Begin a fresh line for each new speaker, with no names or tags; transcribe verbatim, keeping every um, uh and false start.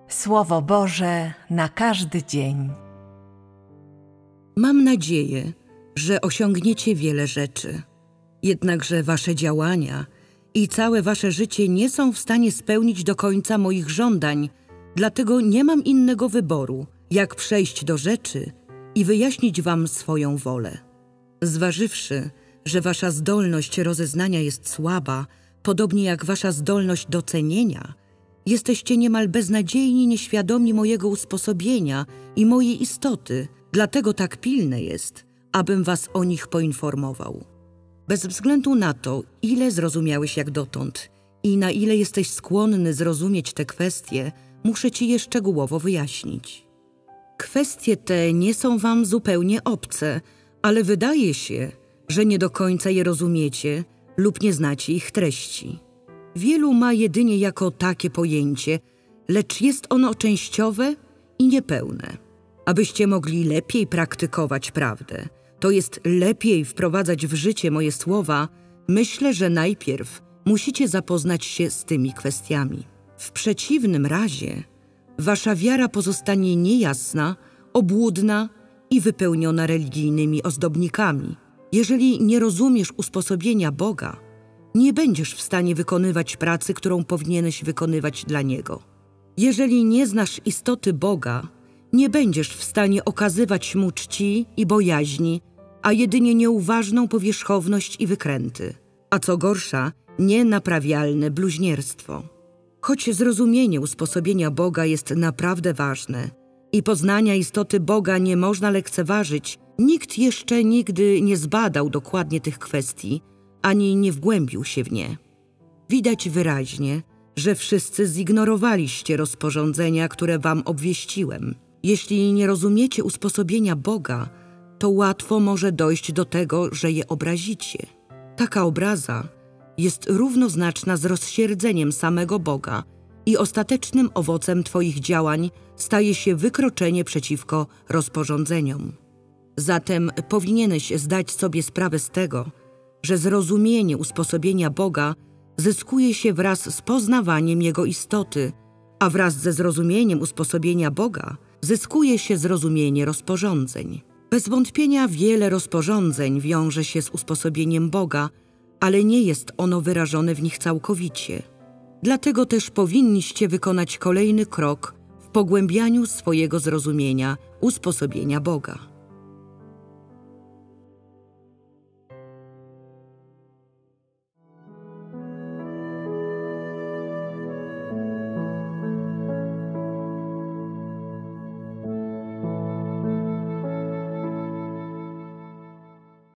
Słowo Boże na każdy dzień.
Mam nadzieję, że osiągniecie wiele rzeczy. Jednakże wasze działania i całe wasze życie nie są w stanie spełnić do końca moich żądań, dlatego nie mam innego wyboru, jak przejść do rzeczy i wyjaśnić wam swoją wolę. Zważywszy, że wasza zdolność rozeznania jest słaba, podobnie jak wasza zdolność do cenienia, jesteście niemal beznadziejnie nieświadomi mojego usposobienia i mojej istoty, dlatego tak pilne jest, abym was o nich poinformował. Bez względu na to, ile zrozumiałeś jak dotąd i na ile jesteś skłonny zrozumieć te kwestie, muszę ci je szczegółowo wyjaśnić. Kwestie te nie są wam zupełnie obce, ale wydaje się, że nie do końca je rozumiecie lub nie znacie ich treści. Wielu ma jedynie jako takie pojęcie, lecz jest ono częściowe i niepełne. Abyście mogli lepiej praktykować prawdę, to jest lepiej wprowadzać w życie moje słowa, myślę, że najpierw musicie zapoznać się z tymi kwestiami. W przeciwnym razie wasza wiara pozostanie niejasna, obłudna i wypełniona religijnymi ozdobnikami. Jeżeli nie rozumiesz usposobienia Boga, nie będziesz w stanie wykonywać pracy, którą powinieneś wykonywać dla Niego. Jeżeli nie znasz istoty Boga, nie będziesz w stanie okazywać Mu czci i bojaźni, a jedynie nieuważną powierzchowność i wykręty, a co gorsza, nienaprawialne bluźnierstwo. Choć zrozumienie usposobienia Boga jest naprawdę ważne i poznania istoty Boga nie można lekceważyć, nikt jeszcze nigdy nie zbadał dokładnie tych kwestii, ani nie wgłębił się w nie. Widać wyraźnie, że wszyscy zignorowaliście rozporządzenia, które wam obwieściłem. Jeśli nie rozumiecie usposobienia Boga, to łatwo może dojść do tego, że je obrazicie. Taka obraza jest równoznaczna z rozsierdzeniem samego Boga i ostatecznym owocem twoich działań staje się wykroczenie przeciwko rozporządzeniom. Zatem powinieneś zdać sobie sprawę z tego, że zrozumienie usposobienia Boga zyskuje się wraz z poznawaniem Jego istoty, a wraz ze zrozumieniem usposobienia Boga zyskuje się zrozumienie rozporządzeń. Bez wątpienia wiele rozporządzeń wiąże się z usposobieniem Boga, ale nie jest ono wyrażone w nich całkowicie. Dlatego też powinniście wykonać kolejny krok w pogłębianiu swojego zrozumienia usposobienia Boga.